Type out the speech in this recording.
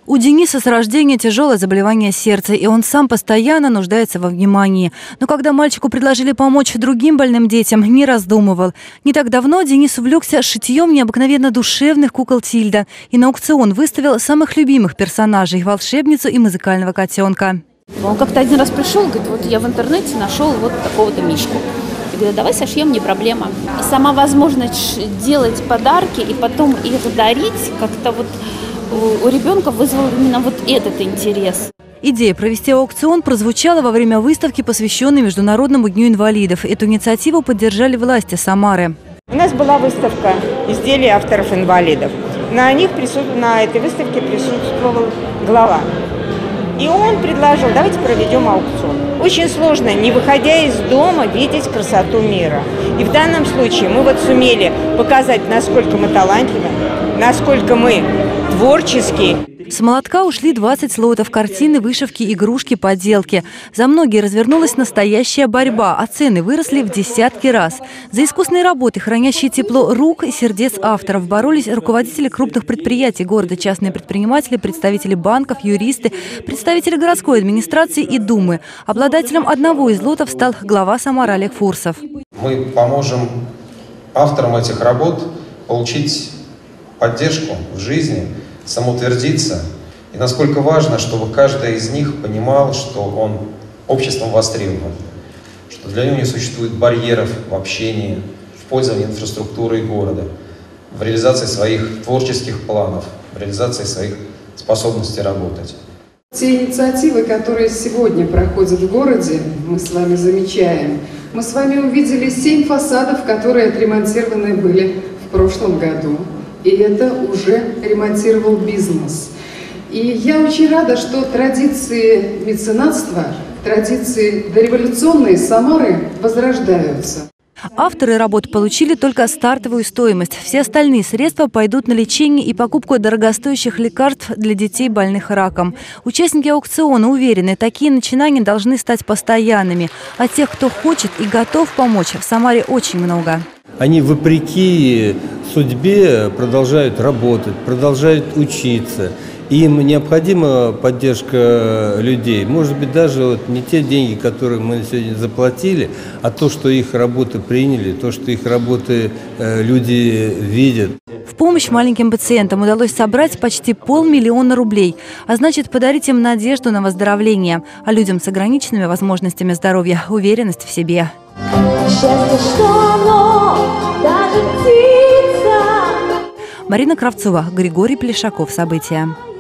У Дениса с рождения тяжелое заболевание сердца, и он сам постоянно нуждается во внимании. Но когда мальчику предложили помочь другим больным детям, не раздумывал. Не так давно Денис увлекся шитьем необыкновенно душевных кукол Тильда и на аукцион выставил самых любимых персонажей – волшебницу и музыкального котенка. Он как-то один раз пришел, говорит, вот я в интернете нашел вот такого-то мишку. Я говорю, давай сошьем, не проблема. И сама возможность делать подарки и потом их дарить как-то вот у ребенка вызвал именно вот этот интерес. Идея провести аукцион прозвучала во время выставки, посвященной Международному дню инвалидов. Эту инициативу поддержали власти Самары. У нас была выставка изделий авторов-инвалидов. На этой выставке присутствовал глава. И он предложил, давайте проведем аукцион. Очень сложно, не выходя из дома, видеть красоту мира. И в данном случае мы вот сумели показать, насколько мы талантливы, насколько мы творческие. С молотка ушли 20 слотов, картины, вышивки, игрушки, поделки. За многие развернулась настоящая борьба, а цены выросли в десятки раз. За искусные работы, хранящие тепло рук и сердец авторов, боролись руководители крупных предприятий города, частные предприниматели, представители банков, юристы, представители городской администрации и Думы. Обладателем одного из лотов стал глава Самары Олег Фурсов. Мы поможем авторам этих работ получить поддержку в жизни, самоутвердиться. И насколько важно, чтобы каждый из них понимал, что он обществом востребован, что для него не существует барьеров в общении, в пользовании инфраструктурой города, в реализации своих творческих планов, в реализации своих способностей работать. Те инициативы, которые сегодня проходят в городе, мы с вами замечаем. Мы с вами увидели 7 фасадов, которые отремонтированы были в прошлом году. И это уже ремонтировал бизнес. И я очень рада, что традиции меценатства, традиции дореволюционной Самары возрождаются. Авторы работ получили только стартовую стоимость. Все остальные средства пойдут на лечение и покупку дорогостоящих лекарств для детей, больных раком. Участники аукциона уверены, такие начинания должны стать постоянными. А тех, кто хочет и готов помочь, в Самаре очень много. Они, вопреки судьбе, продолжают работать, продолжают учиться. Им необходима поддержка людей. Может быть, даже вот не те деньги, которые мы сегодня заплатили, а то, что их работы приняли, то, что их работы люди видят. В помощь маленьким пациентам удалось собрать почти 500 000 рублей. А значит, подарить им надежду на выздоровление. А людям с ограниченными возможностями здоровья – уверенность в себе. Счастье, что оно даже птица. Марина Кравцова, Григорий Плешаков. События.